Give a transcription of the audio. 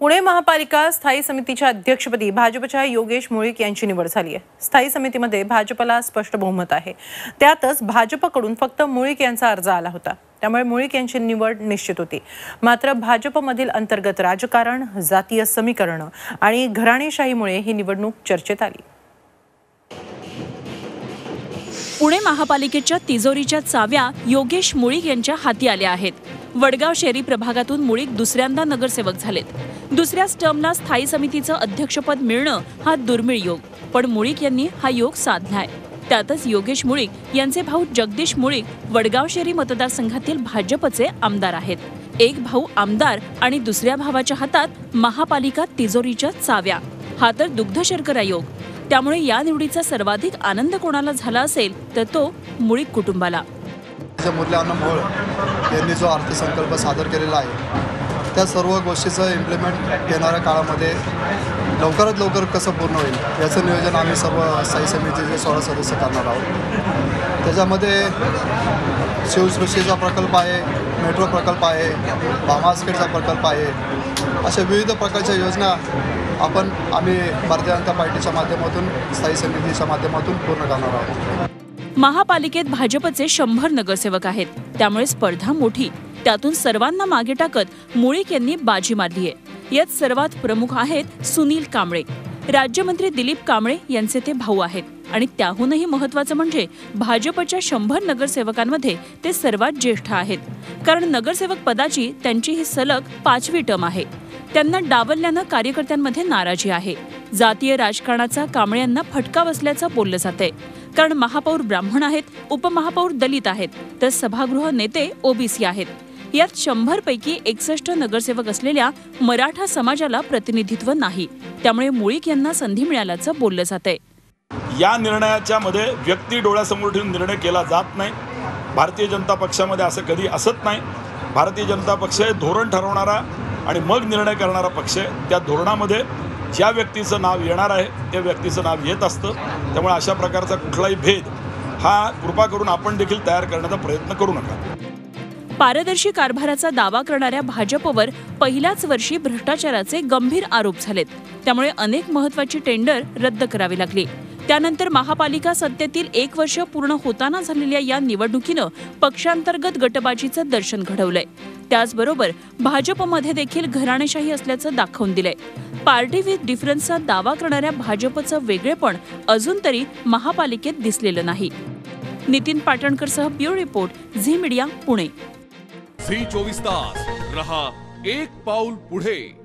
पुणे महापालिका स्थायी समितीच्या अध्यक्षपदी भाजपच्या योगेश मुळीक यांची निवड झाली आहे। स्थायी समितीमध्ये भाजपला स्पष्ट बहुमत आहे। त्यातच भाजपकडून फक्त मुळीक यांचा अर्ज आला होता, त्यामुळे मुळीक यांची निवड निश्चित होती। मात्र भाजपमधील अंतर्गत राजकारण, जातीय समीकरण आणि घराणेशाहीमुळे ही निवडणूक चर्चेत आली। पुणे महापालिकेच्या तिजोरीच्या चाव्या योगेश मुळीक यांच्या हाती आल्या आहेत। वडगाव शहरी प्रभागातून मुळीक दुसऱ्यांदा नगरसेवक झालेत। दुसऱ्याच टर्मला स्थायी समितीचं अध्यक्षपद मिळणं हा दुर्मिळ योग, पण मुळीक यांनी हा योग साधलाय। त्यातच योगेश मुळीक यांचे भाऊ जगदीश मुळीक वडगाव शहरी मतदारसंघातील भाजपचे आमदार आहेत। एक भाऊ आमदार आणि दुसऱ्या भावाच्या हातात महापालिका तिजोरीच्या चाव्या, हा तर दुग्ध शर्करा योग। त्यामुळे या निवडीचा सर्वाधिक आनंद कोणाला झाला असेल तर तो मुळीक कुटुंबाला। मुरली मोहोळ यांनी जो अर्थसंकल्प सादर केलेला आहे त्या सर्व गोष्टीचं इम्प्लिमेंट येणाऱ्या काळामध्ये लवकरात लवकर कसं पूर्ण होईल याचं नियोजन आम्ही सर्व स्थायी समितीचे 16 सदस्य करणार आहोत। त्याच्यामध्ये शिवसृष्टीचा प्रकल्प आहे, मेट्रो प्रकल्प आहे, बामास्केटचा प्रकल्प आहे, अशा विविध प्रकारच्या योजना आम्ही भारतीय जनता पार्टीच्या माध्यमातून स्थायी समितीच्या माध्यमातून पूर्ण करणार आहोत। महापालिकेत भाजपचे 100 नगरसेवक आहेत, त्यामुळे स्पर्धा मोठी। त्यातून सर्वांना मागे टाकत मुळीक यांनी बाजी मारली आहे। यात सर्वात प्रमुख आहेत सुनील कांबळे। राज्यमंत्री दिलीप कांबळे यांचे ते भाऊ आहेत आणि त्याहूनही महत्त्वाचं म्हणजे भाजपच्या 100 नगरसेवकांमध्ये ते सर्वात ज्येष्ठ आहेत, कारण नगरसेवक पदाची त्यांची ही सलग 5वी टर्म आहे। त्यांना डावलल्यानं कार्यकर्त्यांमध्ये नाराजी आहे। जातीय राजकारणाचा कांबळे यांना फटका बसल्याचं बोललं जातंय, कारण महापौर ब्राह्मण आहेत, उपमहापौर दलित आहेत, तर सभागृह नेते ओबीसी आहेत। यात 100 पैकी 61 नगरसेवक असलेल्या मराठा समाजाला प्रतिनिधित्व नाही, त्यामुळे मुळीक यांना संधी मिळाल्याचं बोललं जातंय। या निर्णयाच्या मध्ये व्यक्ती डोळ्यासमोर ठेवून निर्णय केला जात नाही। भारतीय जनता पक्षामध्ये असं कधी असत नाही। भारतीय जनता पक्ष हे धोरण ठरवणारा आणि मग निर्णय करणारा पक्ष आहे। त्या धोरणामध्ये ज्या व्यक्तीचं नाव येणार आहे त्या व्यक्तीचं नाव येत असतं, त्यामुळे अशा प्रकारचा कुठलाही भेद हा कृपा करून आपण देखील तयार करण्याचा प्रयत्न करू नका। पारदर्शी कारभाराचा दावा करणाऱ्या भाजपवर पहिल्याच वर्षी भ्रष्टाचाराचे गंभीर आरोप झालेत, त्यामुळे अनेक महत्त्वाची टेंडर रद्द करावी लागली। त्यानंतर महापालिका सत्तेतील 1 वर्ष पूर्ण होताना झालेल्या या निवडणुकीनं पक्षांतर्गत गटबाजीचं दर्शन घडवलंय। त्याचबरोबर भाजपमध्ये देखील घराणेशाही असल्याचं दाखवून दिलंय। पार्टी विथ डिफरन्सचा दावा करणाऱ्या भाजपचं वेगळेपण अजून तरी महापालिकेत दिसलेलं नाही। नितीन पाटणकरसह bureau report, Zee media, Pune. Zee 24 तास रहा एक पाऊल पुढे।